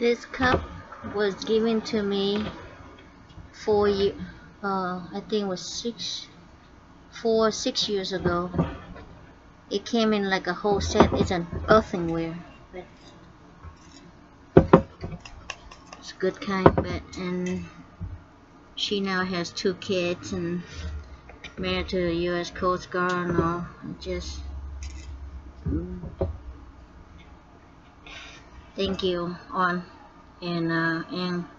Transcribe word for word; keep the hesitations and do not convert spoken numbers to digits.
This cup was given to me four year, uh, I think it was six, four, six years ago. It came in like a whole set. It's an earthenware, but it's a good kind. But and she now has two kids and married to the U S Coast Guard and all. Just mm, thank you on and uh, and